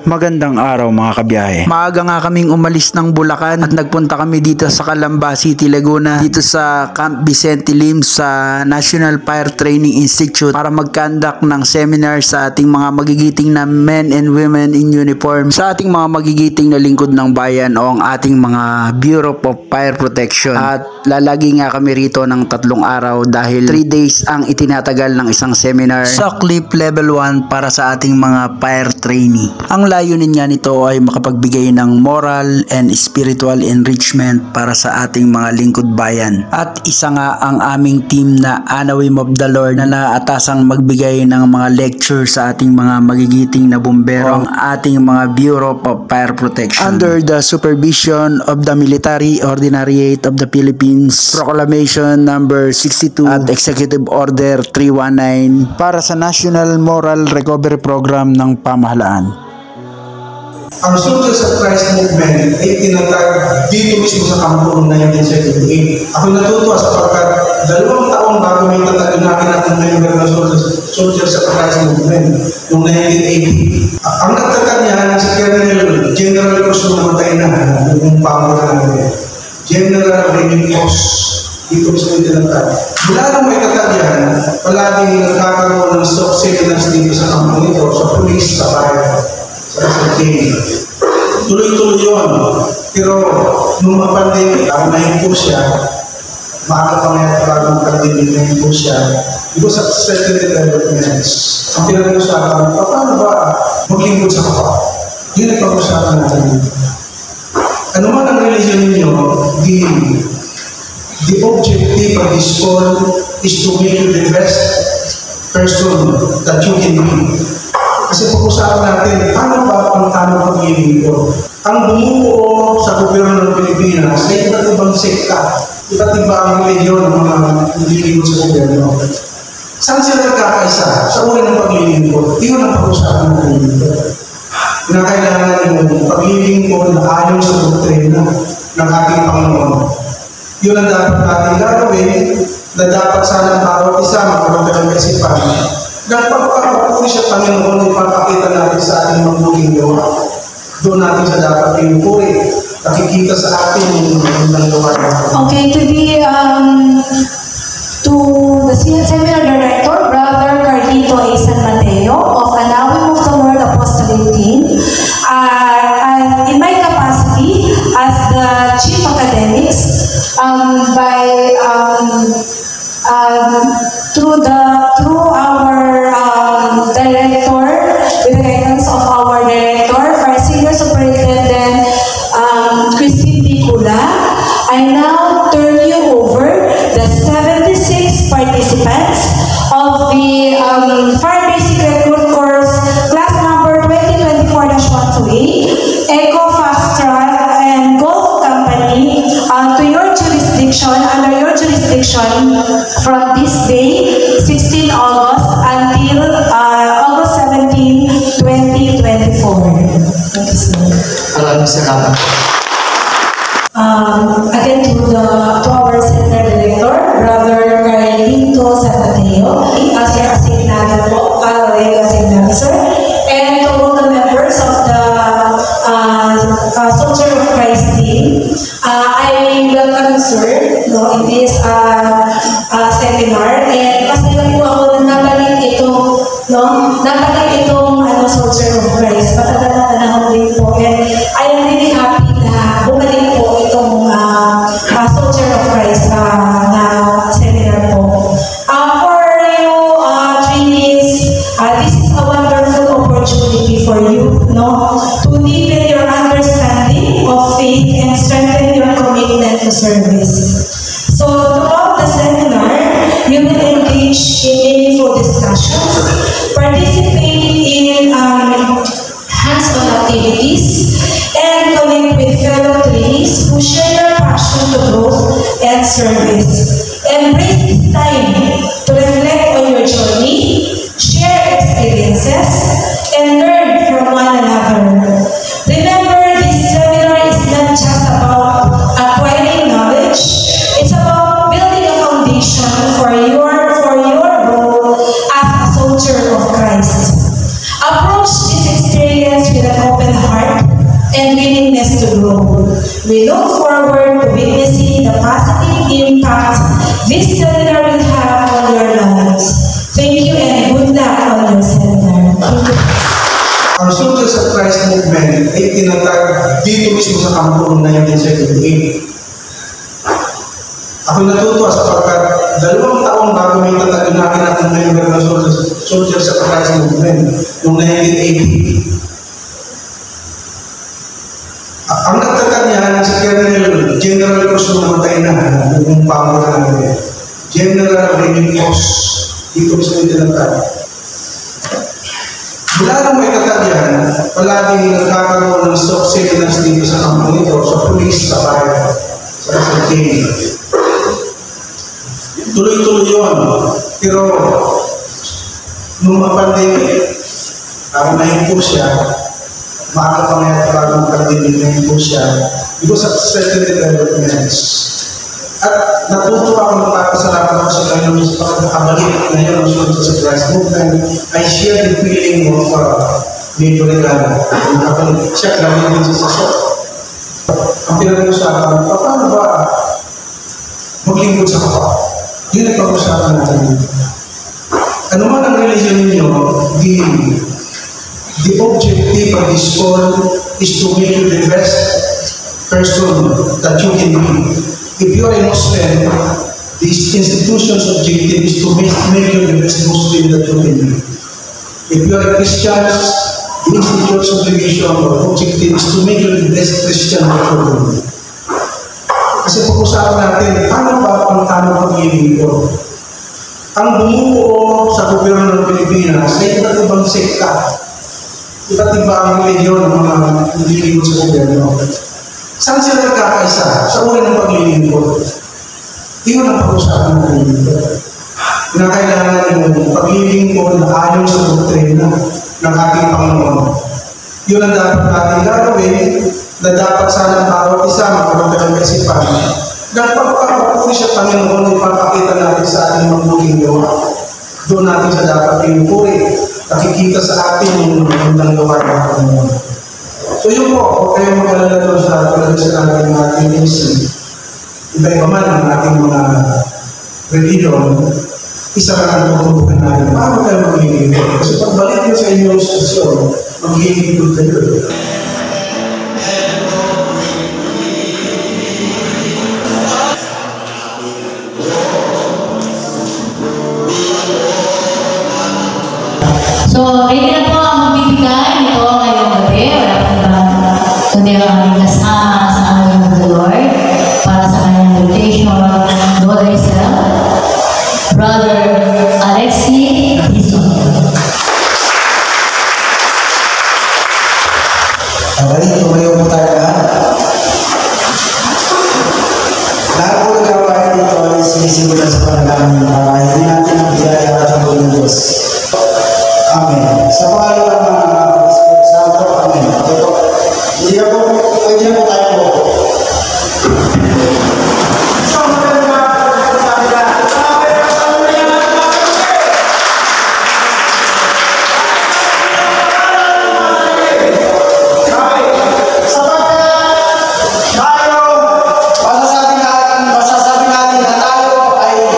Magandang araw mga kabiyahe. Maaga nga kaming umalis ng Bulacan at nagpunta kami dito sa Calamba City, Laguna, dito sa Camp Vicente Lim sa National Fire Training Institute para mag-conduct ng seminar sa ating mga magigiting na men and women in uniform, sa ating mga magigiting na lingkod ng bayan o ang ating mga Bureau of Fire Protection. At lalagi nga kami rito ng 3 araw dahil 3 days ang itinatagal ng isang seminar sa Clip Level 1 para sa ating mga fire trainee. Ang layunin nga nito ay makapagbigay ng moral and spiritual enrichment para sa ating mga lingkod bayan. At isa nga ang aming team na Anawim of the Lord na naatasang magbigay ng mga lecture sa ating mga magigiting na bumbero, ang ating mga Bureau of Fire Protection. Under the supervision of the Military Ordinariate of the Philippines, Proclamation number 62 at Executive Order 319 para sa National Moral Recovery Program ng pamahalaan. Ang Soldiers of Christ Movement ay tinatag dito mismo sa kampo noong 1978. Ako natutuwa sapagkat 2 taong bago may tatagin natin ang member ng Soldiers of Christ Movement noong 1980. Ang nagtatag niya si General Cruz na namatay na, yung pangulan natin. General Remy Cruz. Dito mismo yung tinatag. Mula nung may tatag yan, palaging nagkakaroon ng stock seminars dito sa kampo nito, sa police, sa fire. Tuloy-tuloy yun. Pero nung mapandemic, nahin po siya, maaga pa ngayon parang pandemic, nahin po siya. Because of certain developments, ang pinag-usapan, paano ba maglingkod sa kapwa? Yun ang pag-usapan natin. Ano man ang religion ninyo, the objective of this call is to make you the best person that you can be. Kasi pag-usapan natin, paano ba ang tamang paglilingkod? Ang bumubuo sa gobyerno ng Pilipinas ay iba't ibang sekta, iba't iba ang religiyon ng mga naglilingkod sa gobyerno. Saan sila nagkakaisa? Sa uri ng paglilingkod. Iyon ang pag-usapan natin dito. Kinakailangan yung paglilingkod na ayon sa doktrina ng ating Panginoon. Yun ang dapat natin gagawin, na dapat sana bawat isa magkaroon ng kaisipan. Dahil pagkakapuri siya Panginoon, ipapakita natin sa ating mabuting gawa. Doon natin sa dapat pinupuri. Nakikita sa ating ng gawa. Okay, to the Seminar Director, Brother Carlito A. San Mateo of Anawim of the Lord Apostolic Team, in my capacity as the Chief Academics, through our director, with the guidance of our director, our Senior Superintendent, Christine Picula, I now turn you over the 76 participants of the Fire Basic Recruit Course, class number 2024-128, Eco Fast Track and Golf Company, to your jurisdiction, under your jurisdiction, from this day, 16 August, until August 17, 2024. Thank you, sir. Maraming salamat. Again, to our Center Director, Brother Carlito San Mateo, as your asignado po, asignado, sir, and to all the members of the Soldier of Christ team. I welcome you, sir, in this seminar, and kasi lang po ako nabalik itong Soldier of Christ, matagal na panahon din po, and I am really happy na bumalik po itong Soldier of Christ na seminar po. For you trainees, this is a wonderful opportunity for you, to deepen your understanding of faith and strengthen your commitment to service. So throughout the seminar, you will engage in meaningful discussions, participate in hands-on activities, and connect with fellow trainees who share your passion to growth and service. Embrace this time to reflect on your journey, share experiences, and learn from one another. Remember, this seminar is not just about acquiring knowledge, it's about building a foundation for your role as a soldier of Christ. Approach this experience with an open We look forward to witnessing the positive impact this seminar will have on your lives. Thank you and good luck on your seminar. Thank you. Ang Soldiers of Christ movement ay tinatag dito mismo sa kampo noong 1978. Ako natutuwa sapagkat 2 taon bago may tatagin namin ang member ng Soldiers of Christ movement noong 1980. Ang nagtatag niya si General Cruz na namatay na, yung pangulo namin. General Remy Cruz, dito mismo yung tinatag. Mula nung may tatagyan, palaging nagkakaroon ng stock seminars dito sa kampo nito, sa police, sa fire, sa SLT. Tuloy-tuloy yun. Pero, nung mapandemic, nahin po siya, maaga pa ngayon parang pandemic, nahin po siya, because of certain developments. At natutuwa akong magpapasalamat ako sa kanya sa pagkakabalik ngayon ng Soldiers of Christ movement. I share the feeling of Major Regalo. Siya, kailangan din siya sa shop. Ang pinag-usapan, paano ba maglingkod sa kapwa? Yun ang pag-usapan natin dito. Ano man ang religion ninyo, the objective of this call is to make you the best person that you can be. If you are a Muslim, this institution's objective is to make you the best Muslim that you can be. If you are a Christian, the institute's obligation or objective is to make you the best Christian that you can be. Kasi pag-usapan natin, paano ba ang tamang pag-ibig ko? Ang bumuo sa gobyerno ng Pilipinas ay iba't ibang sekta. Iba't iba ang religiyon ng mga nililingkod sa gobyerno. Saan sila nagkakaisa? Sa uri ng paglilingkod. Iyon ang pag-usapan natin dito. Kinakailangan yung paglilingkod na ayon sa doktrina ng ating Panginoon. Yun ang dapat natin gagawin na dapat sana bawat isa magkaroon ng kaisipan. Dahil pagpapapuri sa Panginoon, ipapakita natin sa ating mabuting gawa. Doon natin sa dapat pinupuri. Nakikita sa atin yung magandang gawa ng Panginoon. So yun po, huwag kayong mag-alala doon sa talaga sa ating mga pinisi. Iba-iba man ang ating mga religion, isa ka ang tutubukan natin. Paano kayo mag-iigod? Kasi pagbalik nyo sa inyong stasyon, mag-iigod kayo. So, ready na po ang magbibigay nito ngayong gabi. Wala pa naman kundi ang aming kasama sa aming of the Lord para sa kanyang invitation. Lord Isel, Brother Alexi Dizon. Okay, tumayo po tayo lahat. Lahat po nagkawain dito ay sinisimulan sa panalangin para hindi natin ang biyaya at ang ng Diyos. Amen. Sa pangalan ng Espiritu Santo, Amen. Hindi na po tayo po. Masasabi natin na tayo ay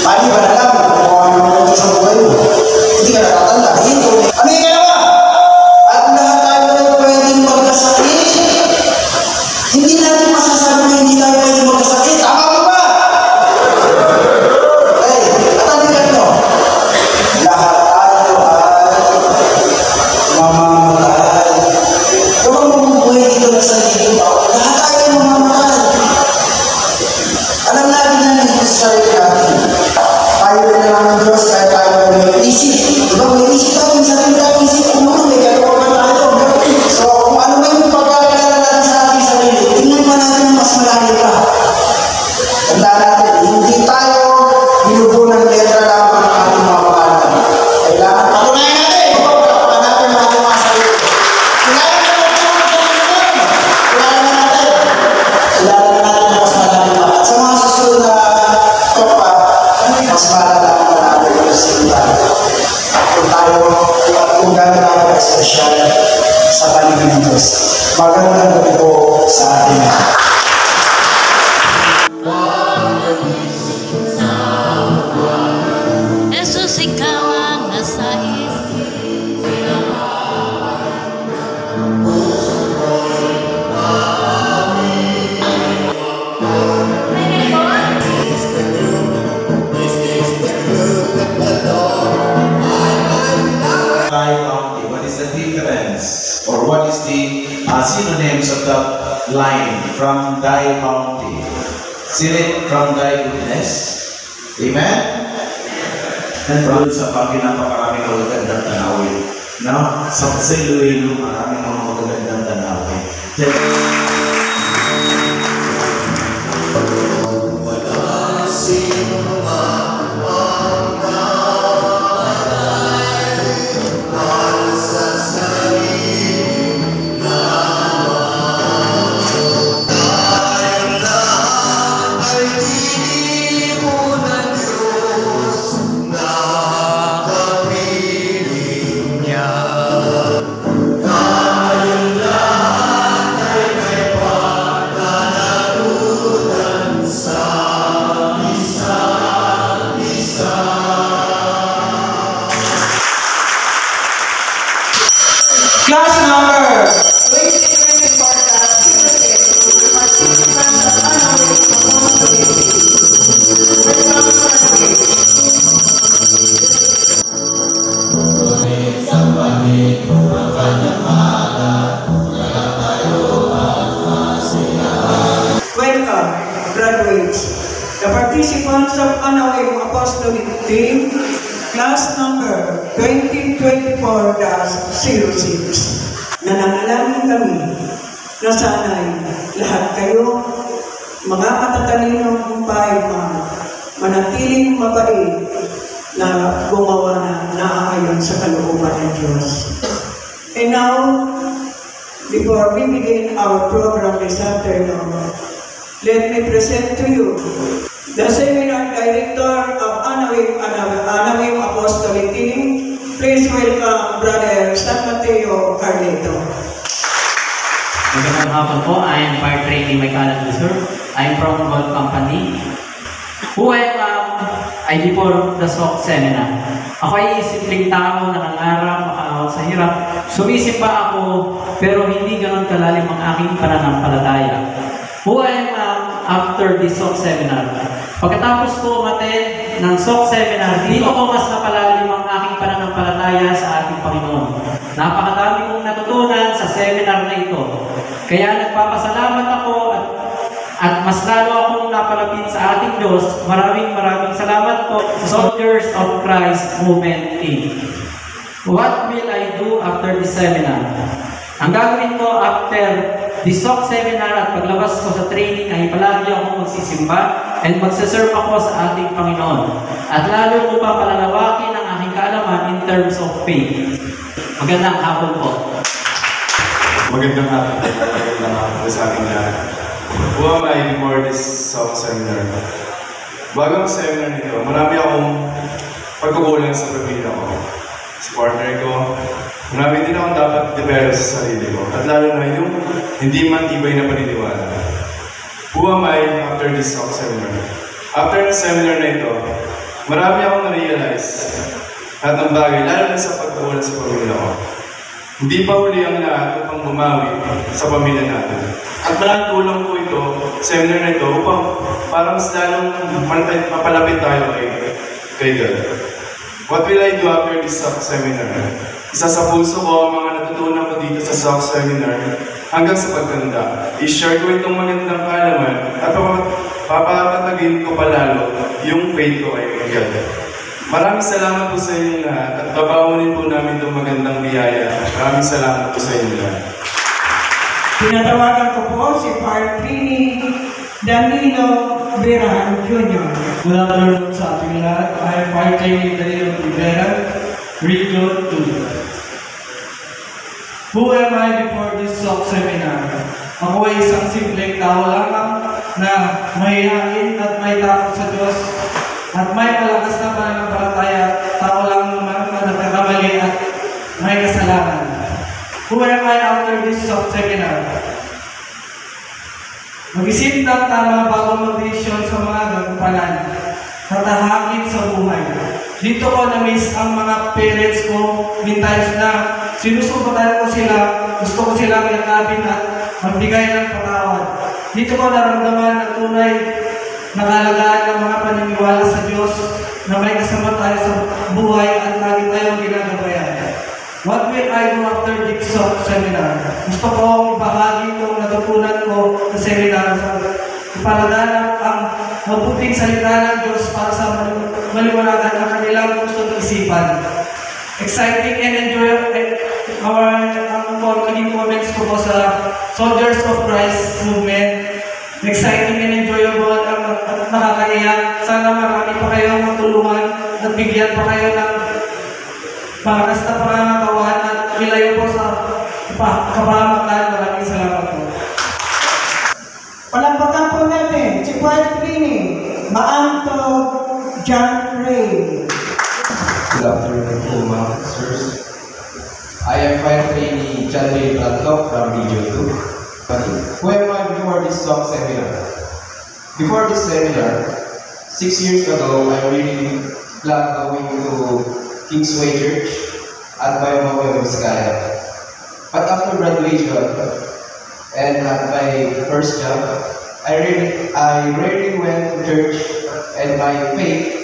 Mali ba na lang kung ano yung sa buhay mo? Hindi ka natatanda. Ito. Ano yung ganawa? At lahat tayo ay pwedeng magkasakit. Hindi natin masasabi na hindi tayo pwedeng magkasakit. Tama mo ba? Okay. At ano yung gano'n? Lahat tayo ay mamamatay. Kung ang mabubuhay dito na sa dito, lahat tayo ay mamamatay. Alam natin na nito sa sarili natin. Tayo rin na lang ng Diyos kaya tayo may isip. Diba may isip tayo, sarili tayo isip. Kung ano, may gagawa pa tayo. So kung ano may pagkakilala natin sa ating sarili, tingnan pa natin na mas malaki pa. Tanda natin, hindi tayo binubuo ng letra lamang ng ating mga pangalan. Kailangan patunayan natin. Pagkakilala natin ang ating mga sarili. Kilala natin na mas malaki pa. At sa mga susunod na tropa, mas malalaman na natin yung sinta. Kung tayo, kung gano'n tayo ka-espesyal sa paligid ng Diyos. Magandang gabi po sa atin. Jesus, ikaw ang nasa County. What is the difference, or what is the synonyms of the line from thy bounty? Silid from thy goodness. Amen? And from sa pagpinapakaraming magagandang tanawin. No? Sa Iloilo, maraming mga magagandang tanawin. Wala sino Class number 2024 the participants of Honoring Apostolic. Welcome to the Welcome, graduates. The participants of Honoring Apostolic Team, class number 2024-06. Nananalangin kami na sana'y lahat kayo, mga matatalinong paima, manatiling mabait na gumawa na naaayon sa kalooban ng Diyos. And now, before we begin our program this afternoon, let me present to you the Seminar Director of Honoring Apostolic Team. Please welcome Brother San Mateo Carleto. Magandang hapon po. I am Fire Training Mechanic Reserve. I am from Gold Company. Who ay before the SOC seminar. Ako ay simpleng tao, nangangarap, makaawat sa hirap. Sumisip pa ako, pero hindi ganon kalalim ang aking pananampalataya. Who I am after the SOC seminar. Pagkatapos ko umattend ng SOC seminar, dito ko mas napalalim ang aking pananampalataya sa ating Panginoon. Napakadami kong natutunan sa seminar na ito. Kaya nagpapasalamat ako at mas lalo akong napalapit sa ating Diyos. Maraming salamat po sa Soldiers of Christ Movement Inc. What will I do after the seminar? Ang gagawin ko after the SOC seminar at paglabas ko sa training ay palagi akong magsisimba and magsaserve ako sa ating Panginoon. At lalo ko pa palalawakin ang aking kaalaman in terms of faith. Magandang hapon po. Magandang hapon sa ating lahat. Who am I before this SOC seminar? Bago ang seminar nito, marami akong pagkukulang sa pamilya ko, sa partner ko. Marami din akong dapat develop sa sarili ko. At lalo na yung hindi man tibay na paniniwala. Who am I after this SOC seminar? After the seminar na ito, Marami akong na-realize at ang bagay, lalo na sa pagkukulat sa pamilya ko. Hindi pa huli ang lahat upang bumawi sa pamilya natin. At malaking tulong po ito, seminar na ito, upang parang mas lalong mapalapit tayo kay God. What will I do after this seminar? Isa sa puso ko ang mga natutunan ko dito sa SOC seminar hanggang sa pagtanda. I-share ko itong magandang kaalaman at papapatagin ko palalo yung faith ko kay God. Maraming salamat po sa inyo lahat at babawanin po namin itong magandang biyaya. Maraming salamat po sa inyo lahat. Tinatawagan ko po si Partini Danilo Vera Jr. Mula karoon sa ating lahat, I am Partini Danilo Vera, Region 2. Who am I before this SOC seminar? Ako ay isang simpleng tao lamang na mahihain at may takot sa Diyos at may malakas na pananampalataya, tao lang naman na nagkakamali at may kasalanan. Who am I after this SOC seminar? Mag-isip ng tama bago mag-desisyon sa mga gagumpanan, tatahakit sa buhay. Dito ko na-miss ang mga parents ko, many times na sinusubukan ko sila, gusto ko silang yakapin at magbigay ng patawad. Dito ko naramdaman na tunay nakalagaan ng mga paniniwala sa Diyos na may kasama tayo sa buhay at lagi tayong ginagabayan. What will I do after this seminar? Gusto kong ibahagi itong natutunan ko sa seminar sa ipalaganap ang mabuting salita ng Diyos para sa maliwanagan ang kanilang gustong isipan. Exciting and enjoyable ang naging comments ko po sa Soldiers of Christ movement. Exciting and enjoyable at nakakaiyak. Sana marami pa kayong matulungan at bigyan pa kayo ng paras na pangangatawan at ilayo po sa kapahamakan. Maraming salamat po. Palampakan po natin si Partini Maanto John Ray. Good afternoon po mga officers. I am Fire Trainee John Ray Plantok from Region 2. Who am I before this SOC seminar? Before this seminar, 6 years ago, I really planned going to Kingsway Church at Bayamawe Vizcaya. But after graduation and at my first job, I rarely went to church, and my faith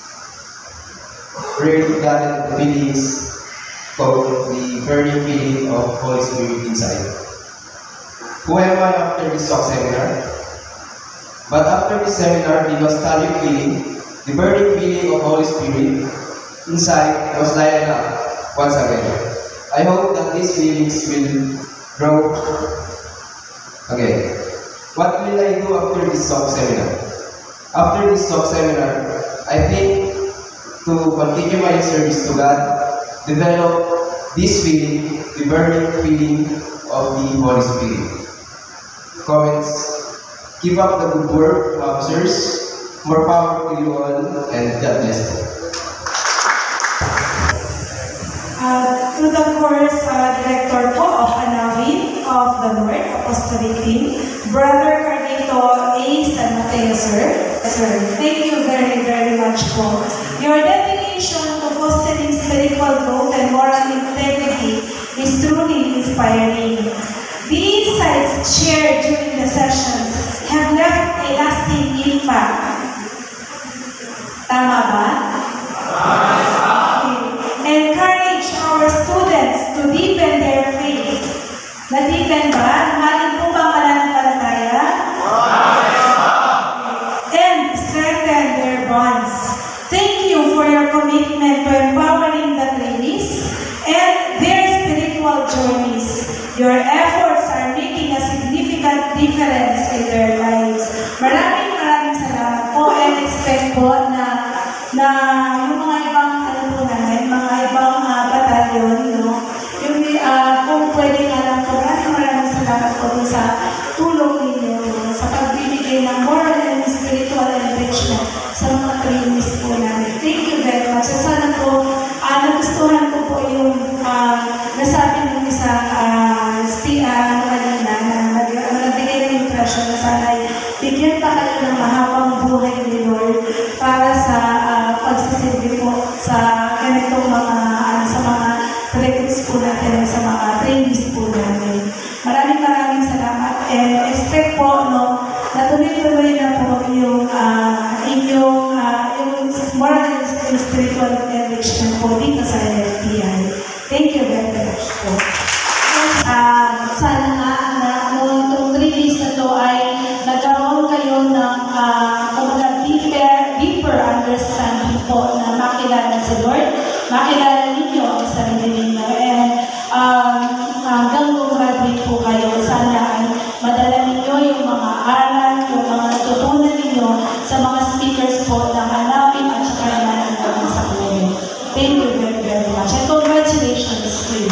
rarely got the feelings of the burning feeling of Holy Spirit inside. Who am I after this SOC seminar? But after this seminar, the nostalgic feeling, the burning feeling of Holy Spirit inside was lighted up once again. I hope that these feelings will grow again. What will I do after this SOC seminar? After this SOC seminar, I think to continue my service to God, develop this feeling, the burning feeling of the Holy Spirit. Comments, keep up the good work, officers. More power to you all, and God bless you. To the course director po of ANAVI of the Lord Apostolic Team, Brother Carlito A. San Mateo, sir. Sir, thank you very, very much po. Your dedication to fostering spiritual growth and moral integrity is truly inspiring. The insights shared during the sessions have left a lasting impact. Tama ba? Encourage our students to deepen their faith. Na-deepen ba? Nahalin po ba pananampalataya? And strengthen their bonds. Thank you for your commitment to empowering the trainees and their spiritual journeys. Your efforts are making a significant difference in their lives. Maraming salamat po, and expect po na yung mga ibang mga ibang batalyon, no? Yung kung pwede nga lang po, maraming salamat po sa tulong ninyo, sa pagbibigay ng moral and spiritual enrichment sa mga trainees po namin. Thank you very much. Sana po, nagustuhan ko po yung nasabi ng isang kanina na nagbigay ng impression na sana bigyan pa kayo ng mahabang buhay ni Lord para sa and spiritual enrichment po dito sa NFTI. Thank you very much po. Sana nga na itong 3 days na to ay nagkaroon kayo ng deeper understanding po na makilala si Lord, makilala ninyo ang sarili ninyo, and hanggang graduate po kayo, sana ay madala ninyo yung mga aral, yung mga natutunan ninyo sa mga speakers po na hanapin at saka naman sa kulit. Thank you very, very much. And congratulations to you.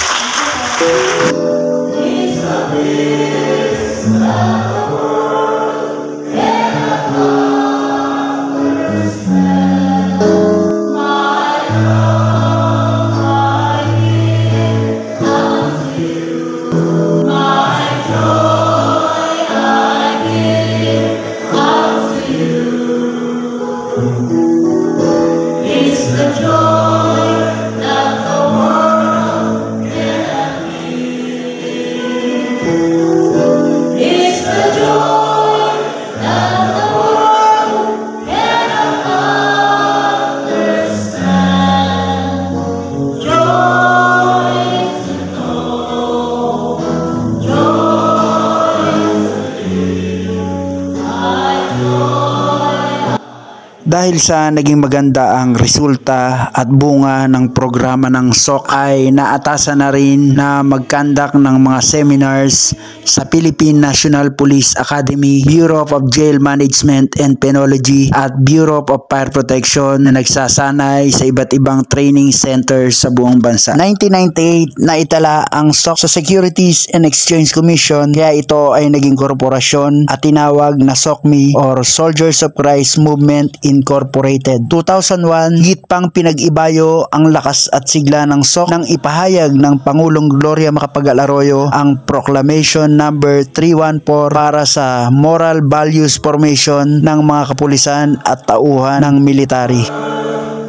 Dahil sa naging maganda ang resulta at bunga ng programa ng SOC ay naatasan na rin na mag-conduct ng mga seminars sa Philippine National Police Academy, Bureau of Jail Management and Penology at Bureau of Fire Protection na nagsasanay sa iba't ibang training centers sa buong bansa. 1998 na itala ang SOC sa Securities and Exchange Commission, kaya ito ay naging korporasyon at tinawag na SOCMI or Soldiers of Christ Movement Incorporated. 2001, higit pang pinag-ibayo ang lakas at sigla ng SOC nang ipahayag ng Pangulong Gloria Macapagal Arroyo ang Proclamation number 314 para sa Moral Values Formation ng mga kapulisan at tauhan ng military.